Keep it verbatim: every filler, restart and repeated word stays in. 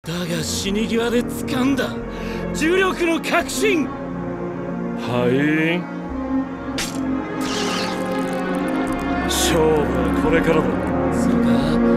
だが死に際で掴んだ重力の確信。 はい。勝負はこれからだ。 そうか。